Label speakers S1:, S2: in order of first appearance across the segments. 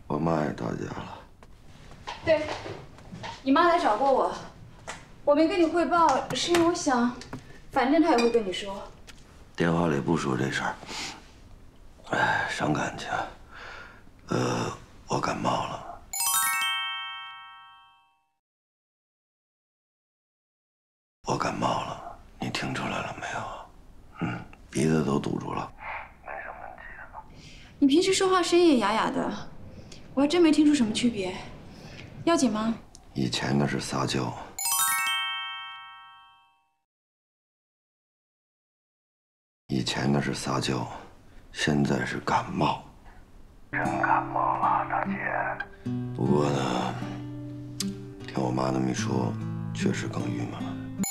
S1: 我妈也到家了。
S2: 对，你妈来找过我，我没跟你汇报，是因为我想，反正她也会跟你说。
S1: 电话里不说这事儿，哎，伤感情。我感冒了。我感冒了，你听出来了没有？鼻子都堵住了。没什么问题的。
S2: 你平时说话声音也哑哑的，我还真没听出什么区别。要紧吗？
S1: 以前那是撒娇。以前那是撒娇，现在是感冒。真感冒了，大姐。不过呢，听我妈那么一说，确实更郁闷了。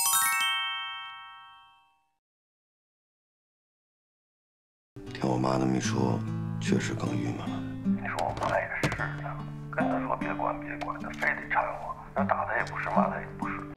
S1: 听我妈那么一说，确实更郁闷了。
S3: 你说我妈也是的，跟她说别管别管，她非得缠我，那打她也不是，骂她也不是。